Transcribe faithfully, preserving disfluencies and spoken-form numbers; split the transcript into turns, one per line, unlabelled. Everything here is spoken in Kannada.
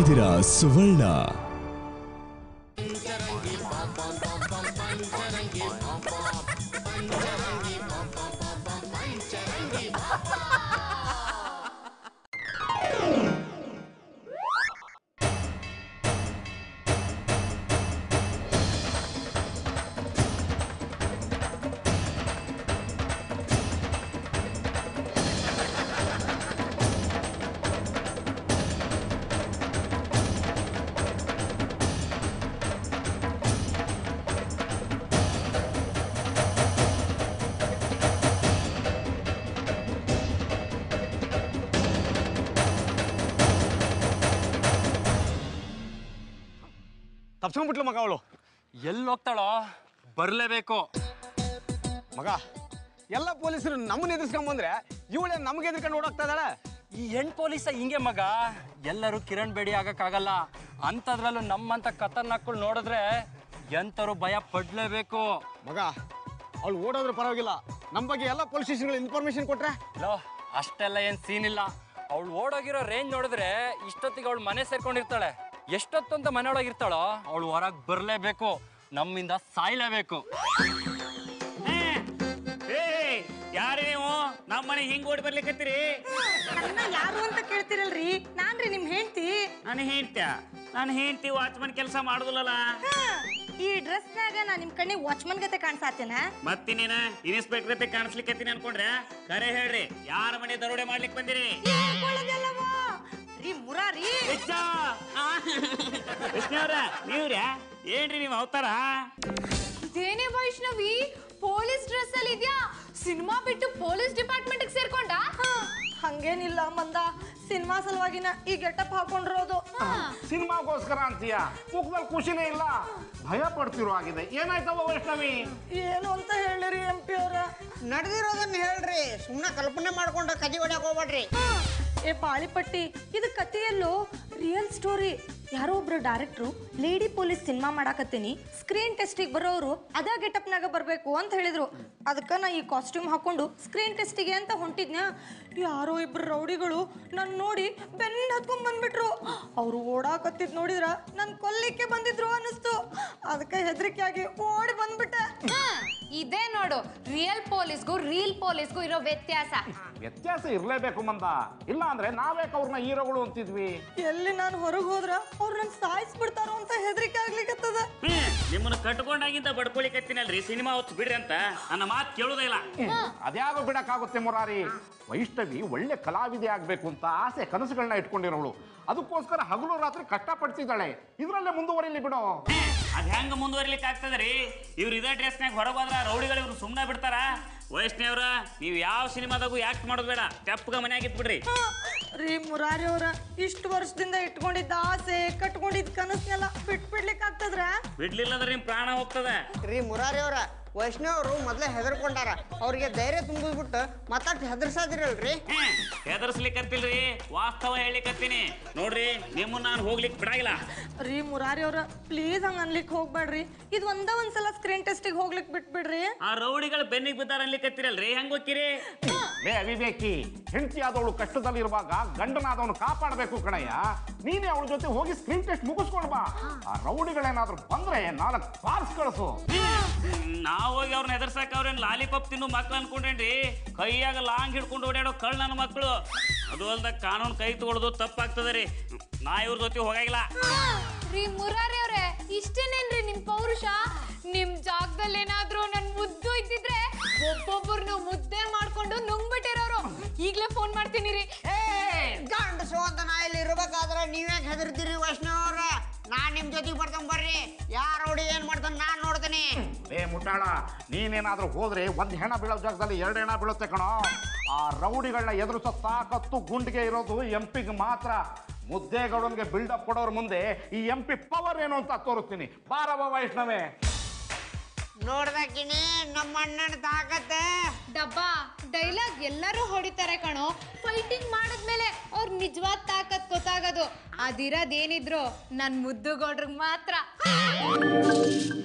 ಇದ್ದೀರಾ ಸುವರ್ಣ.
ತಪ್ಸ್ಕೊಂಡ್ಬಿಟ್ಲು ಮಗ ಅವಳು.
ಎಲ್ಲಿ ಹೋಗ್ತಾಳೋ? ಬರ್ಲೇಬೇಕು
ಮಗ. ಎಲ್ಲ ಪೊಲೀಸರು ನಮ್ಮನ್ನ ಎದುರಿಸ್ಕೊಂಬಂದ್ರೆ ಇವಳೆ ನಮ್ಗೆ ಎದುರ್ಕೊಂಡು ಓಡೋಗ್ತಾ ಇದ್ದಾಳೆ.
ಈ ಹೆಣ್ ಪೊಲೀಸ ಹಿಂಗೆ ಮಗ. ಎಲ್ಲರೂ ಕಿರಣ್ ಬೇಡಿ ಆಗಕ್ಕಾಗಲ್ಲ. ಅಂಥದ್ರಲ್ಲೂ ನಮ್ಮಂತ ಖತರ್ನಾಕ್ಗಳು ನೋಡಿದ್ರೆ ಎಂತರು ಭಯ ಪಡ್ಲೇಬೇಕು
ಮಗ. ಅವಳು ಓಡೋದ್ರೆ ಪರವಾಗಿಲ್ಲ, ನಮ್ಮ ಬಗ್ಗೆ ಎಲ್ಲ ಪೊಲೀಸ್ ಸ್ಟೇಷನ್ಗಳು ಇನ್ಫಾರ್ಮೇಶನ್ ಕೊಟ್ರೆ.
ಲೋ, ಅಷ್ಟೆಲ್ಲ ಏನ್ ಸೀನ್ ಇಲ್ಲ. ಅವಳು ಓಡೋಗಿರೋ ರೇಂಜ್ ನೋಡಿದ್ರೆ ಇಷ್ಟೊತ್ತಿಗೆ ಅವಳು ಮನೆ ಸೇರ್ಕೊಂಡಿರ್ತಾಳೆ. ಎಷ್ಟೊತ್ತು ಅಂತ ಮನೆ ಒಳಗಿರ್ತಾಳೋ ಅವಳು ಹೊರಗೆ ಬರ್ಲೇಬೇಕು, ನಮ್ಮಿಂದ ಸಾಯ್ಲೇಬೇಕು.
ಯಾರೇ ನೀವು ನಮ್ಮ ಮನೆ ಹಿಂಗ್ ಓಡಿ ಬರ್ಲಿಕ್ಕತ್ತೀರಿ?
ಯಾರು ಅಂತ ಕೇಳ್ತಿರಲ್ರಿ, ನಾನ್ರಿ ನಿಮ್ ಹೆಂಡ್ತಿ.
ನಾನು ಹೆಂಡ್ತಿಯ? ನಾನು ಹೆಂಡ್ತಿ ವಾಚ್ಮನ್ ಕೆಲಸ ಮಾಡುದಿಲ್ಲಲ್ಲ.
ಈ ಡ್ರೆಸ್ ನಾಗ ನಾ ನಿಮ್ ಕಣ್ಣಿಗೆ ವಾಚ್ಮನ್ ಗತೆ ಕಾಣಿಸಾತೇನ?
ಮತ್ತಿನೇನ ಇನ್ಸ್ಪೆಕ್ಟರ್ ಗತೆ ಕಾಣಿಸ್ಲಿಕ್ಕತ್ತೀನಿ ಅನ್ಕೊಂಡ್ರೆ? ಕರೆ ಹೇಳ್ರಿ, ಯಾರ ಮನೆ ದರೋಡೆ ಮಾಡ್ಲಿಕ್ಕೆ ಬಂದಿರಿ?
ಮುರಾರಿ
ವಿಷ್ಣುವ್ರ, ನೀವ್ರ ಏನ್ರಿ ನೀವು ಅವತಾರ?
ಇದೇನೇ ವೈಷ್ಣವಿ, ಪೊಲೀಸ್ ಡ್ರೆಸ್ ಅಲ್ಲಿ ಇದ್ಯಾ? ಸಿನಿಮಾ ಬಿಟ್ಟು ಪೊಲೀಸ್ ಡಿಪಾರ್ಟ್ಮೆಂಟ್ ಸೇರ್ಕೊಂಡ?
ಹಂಗೇನಿಲ್ಲ ಮಂದ, ಸಿನಿಮಾ ಸಲುವಾಗಿನ ಈ ಗೆಟಪ್ ಹಾಕೊಂಡಿರೋದು.
ಸಿನಿಮಾಗೋಸ್ಕರ ಅಂತೀಯ? ಮುಖದಲ್ಲಿ ಖುಷಿನೇ ಇಲ್ಲ, ಭಯ ಪಡ್ತಿರೋ ಆಗಿದೆ. ಏನಾಯ್ತವ ವೈಷ್ಣವಿ?
ಏನು ಅಂತ ಹೇಳಿರಿ ಎಂ ಪಿ ಅವ್ರ?
ನಡೆದಿರೋದನ್ನ ಹೇಳ್ರಿ, ಸುಮ್ಮನೆ ಕಲ್ಪನೆ ಮಾಡ್ಕೊಂಡು ಕದಿ ಹೊಡ್ಯಾಕ ಹೋಗ್ಬೇಡ್ರಿ.
ಏ ಪಾಳಿಪಟ್ಟಿ, ಇದು ಕಥೆಯಲ್ಲೂ ರಿಯಲ್ ಸ್ಟೋರಿ. ಯಾರೋ ಒಬ್ರು ಡೈರೆಕ್ಟ್ರು ಲೇಡಿ ಪೊಲೀಸ್ ಸಿನಿಮಾ ಮಾಡಾಕತ್ತೀನಿ, ಸ್ಕ್ರೀನ್ ಟೆಸ್ಟಿಗೆ ಬರೋರು ಅದ ಗೆಟಪ್ನಾಗ ಬರಬೇಕು ಅಂತ ಹೇಳಿದ್ರು. ಅದಕ್ಕೆ ನಾ ಈ ಕಾಸ್ಟ್ಯೂಮ್ ಹಾಕೊಂಡು ಸ್ಕ್ರೀನ್ ಟೆಸ್ಟಿಗೆ ಅಂತ ಹೊಂಟಿದ್ನ. ಯಾರೋ ಇಬ್ರು ರೌಡಿಗಳು ನನ್ನ ನೋಡಿ ಬೆನ್ನ ಹತ್ಕೊಂಡ್ ಬಂದ್ಬಿಟ್ರು. ಅವರು ಓಡಾಕತ್ತಿದ್ ನೋಡಿದ್ರ ನನ್ ಕೊಲ್ಲಿಕ್ಕೆ ಬಂದಿದ್ರು ಅನ್ನಿಸ್ತು. ಅದಕ್ಕೆ ಹೆದರಿಕೆ ಆಗಿ ಓಡಿ ಬಂದ್ಬಿಟ್ಟೆ.
ಇದೇ ನೋಡು ರಿಯಲ್ ಪೊಲೀಸ್ಗೂ ರೀಲ್ ಪೊಲೀಸ್ಗೂ ಇರೋ ವ್ಯತ್ಯಾಸ.
ವ್ಯತ್ಯಾಸ ಇರ್ಲೇಬೇಕು ಮಂದ, ಇಲ್ಲ ಅಂದ್ರೆ ನಾವೇಕ ಅವ್ರನ್ನ ಹೀರೋಗಳು ಅಂತಿದ್ವಿ.
ಎಲ್ಲಿ ನಾನು ಹೊರಗೆ ಹೋದ್ರ ಅವ್ರು ನನ್ ಸಾಯಿಸ್ಬಿಡ್ತಾರೋ ಅಂತ ಹೆದರಿಕೆ ಆಗ್ಲಿಕ್ಕತ್ತದ.
ನಿಮ್ಮನ್ನ ಕಟ್ಕೊಂಡಾಗಿಂದ ಬಡ್ಕೊಳಿಕತ್ತೀನಲ್ರಿ, ಸಿನಿಮಾ ಹೊತ್ತು ಬಿಡ್ರಿ ಅಂತ ನನ್ನ ಮಾತು ಕೇಳುದೇ ಇಲ್ಲ.
ಅದ್ಯಾವ ಬಿಡಕ್ಕಾಗುತ್ತೆ ಮುರಾರಿ? ವೈಷ್ಣವಿ ಒಳ್ಳೆ ಕಲಾವಿದೆ ಆಗ್ಬೇಕು ಅಂತ ಆಸೆ ಕನಸುಗಳನ್ನ ಇಟ್ಕೊಂಡಿರೋಳು. ಅದಕ್ಕೋಸ್ಕರ ಹಗಲು ರಾತ್ರಿ ಕಷ್ಟಪಡ್ತಿದ್ದಾಳೆ. ಇದ್ರಲ್ಲೇ ಮುಂದುವರಿಲಿ ಬಿಡೋ.
ಅದ್ ಹೆಂಗ ಮುಂದುವರಿಲಿಕ್ಕೆ ಆಗ್ತದ್ರಿ? ಇವ್ರು ಇದೇ ಡ್ರೆಸ್ನಾಗ ಹೊರಗೋದ್ರ ರೌಡಿಗಳು ಇವ್ರು ಸುಮ್ಮನೆ ಬಿಡ್ತಾರ? ವೈಷ್ಣವ್ರ, ನೀವು ಯಾವ ಸಿನಿಮಾದಾಗೂ ಯಾಕ್ಟ್ ಮಾಡೋದು ಬೇಡ, ತೆಪ್ಪಗ ಮನ್ಯಾಗ ಬಿಡ್ರಿ.
ರೀ ಮುರಾರಿ ಅವ್ರ, ಇಷ್ಟು ವರ್ಷದಿಂದ ಇಟ್ಕೊಂಡಿದ್ದ ಆಸೆ ಕಟ್ಕೊಂಡಿದ್ದ ಕನಸ್ನೆಲ್ಲ ಬಿಟ್ಬಿಡ್ಲಿಕ್ಕೆ ಆಗ್ತದ್ರ?
ಬಿಡ್ಲಿಲ್ಲ ಅಂದ್ರೆ ನಿಮ್ ಪ್ರಾಣ ಹೋಗ್ತದ.
ರೀ ಮುರಾರಿ ಅವ್ರ, ವೈಷ್ಣವ್ ಅವರು ಮೊದ್ಲೇ ಹೆದರ್ಕೊಂಡಾರ, ಅವ್ರಿಗೆ ಧೈರ್ಯ ತುಂಬಿಸ್ಬಿಟ್ಟು ಮತ್ತಷ್ಟು ಹೆದರ್ಸಾದಿರಲ್ರಿ?
ಹೆದರ್ಸ್ಲಿಕ್ಕತ್ತಿಲ್ರಿ, ವಾಸ್ತವ ಹೇಳಿಕತ್ತೀನಿ ನೋಡ್ರಿ. ನಿಮ್ಮನ್ನ ನಾನು ಹೋಗ್ಲಿಕ್ಕೆ ಬಿಡಾಗಿಲ್ಲ.
ರೀ ಮುರಾರಿ ಅವ್ರ, ಪ್ಲೀಸ್ ಹಂಗ ಅನ್ಲಿಕ್ಕೆ ಹೋಗ್ಬೇಡ್ರಿ. ಇದು ಒಂದ ಒಂದ್ಸಲ ಸ್ಕ್ರೀನ್ ಟೆಸ್ಟಿಗೆ ಹೋಗ್ಲಿಕ್ಕೆ ಬಿಟ್ಬಿಡ್ರಿ.
ಆ ರೌಡಿಗಳು ಬೆನ್ನಿಗೆ ಬಿದ್ದಾರ ಅನ್ಲಿಕ್ಕತ್ತಿರಲ್ರಿ, ಹೆಂಗ್ ಹೋಗ್ತೀರಿ?
ಲೇ ಅವಿವೇಕಿ, ಹೆಂಡತಿ ಆದವಳು ಕಷ್ಟದಲ್ಲಿರುವಾಗ ಗಂಡನಾದವನು ಕಾಪಾಡಬೇಕು ಕಣಯ್ಯ. ನೀನೇ ಅವಳ ಜೊತೆ ಹೋಗಿ ಸ್ಕ್ರೀನ್ ಟೆಸ್ಟ್ ಮುಗಿಸ್ಕೊಂಡ್ ಬಾ. ಆ ರೌಡಿಗಳೇನಾದ್ರೂ ಬಂದ್ರೆ ನಾಲ್ಕು ಪಾರ್ಸ್ ಕಳಿಸು.
ನಾವ್ ಹೋಗಿ ಅವ್ರನ್ನ ಎದುರ್ಸಾಕ ಅವ್ರೇನ್ ಲಾಲಿಪಾಪ್ ತಿನ್ನು ಮಕ್ಳು ಅನ್ಕೊಂಡ್ರೇನ್ರಿ? ಕೈಯಾಗ ಲಾಂಗ್ ಹಿಡ್ಕೊಂಡು ಓಡಾಡೋ ಕಳ್ ನನ್ನ ಮಕ್ಕಳು. ಅದು ಅಲ್ದ ಕಾನೂನು ಕೈ ತಗೊಳ್ಳೋದು ತಪ್ಪಾಗ್ತದೆ. ನಾ ಇವ್ರ ಜೊತೆ ಹೋಗಾಗಿಲ್ಲ.
ರೀ ಮುರಾರಿ ಅವ್ರೆ, ಇಷ್ಟೇನೇನ್ರಿ ನಿಮ್ ಪೌರುಷ? ನಿಮ್ ಜಾಗದಲ್ಲಿ ಏನಾದ್ರೂ ನನ್ ಮುದ್ದು ಇದ್ದಿದ್ರೆ ಒಬ್ಬೊಬ್ಬರನ್ನು ಮುದ್ದೆ ಮಾಡ್ಕೊಂಡು ನುಂಗ್ಬಿಟ್ಟಿರೋರು. ಈಗ್ಲೇ ಫೋನ್ ಮಾಡ್ತೀನಿ ರೀ.
ಗಂಡಸು ಅಂತ ನಾ ಇಲ್ಲಿ ಇರ್ಬೇಕಾದ್ರೆ ನೀವ್ಯಾಕೆ ಹೆದರ್ತೀರಿ ವೈಷ್ಣವ್ ಅವ್ರ? ನಾನ್ ನಿಮ್ ಜೊತೆಗೆ ಬರ್ತಾನ ಬರ್ರಿ. ಯಾರ ರೌಡಿ ಏನ್ ಮಾಡ್ತಾನ ನಾನ್ ನೋಡ್ತೀನಿ.
ಏ ಮುಟ್ಟಾಳ, ನೀನೇನಾದ್ರೂ ಹೋದ್ರೆ ಒಂದ್ ಹೆಣ ಬೀಳೋ ಜಾಗದಲ್ಲಿ ಎರಡು ಹೆಣ ಬೀಳುತ್ತೆ ಕಣೋ. ಆ ರೌಡಿಗಳನ್ನ ಎದುರಿಸೋ ತಾಕತ್ತು ಗುಂಡಿಗೆ ಇರೋದು ಎಂಪಿಗೆ ಮಾತ್ರ. ಮುದ್ದೇಗೌಡನ್ಗೆ ಬಿಲ್ಡಪ್ ಕೊಡೋರ್ ಮುಂದೆ ಈ ಎಂಪಿ ಪವರ್ ಏನು ಅಂತ ತೋರಿಸ್ತೀನಿ. ಬಾರವ ವೈಷ್ಣವೇ.
ನೋಡ್ಬೇಕಿನಿ ನಮ್ಮ ಅಣ್ಣನ ತಾಕತ್ತೆ.
ಡಬ್ಬಾ ಡೈಲಾಗ್ ಎಲ್ಲರೂ ಹೊಡಿತಾರೆ ಕಣೋ, ಫೈಟಿಂಗ್ ಮಾಡಿದ್ಮೇಲೆ ಅವ್ರ ನಿಜವಾದ ತಾಕತ್ ಗೊತ್ತಾಗೋದು. ಅದಿರೋದೇನಿದ್ರು ನನ್ ಮುದ್ದುಗೌಡ್ರಿಗೆ ಮಾತ್ರ.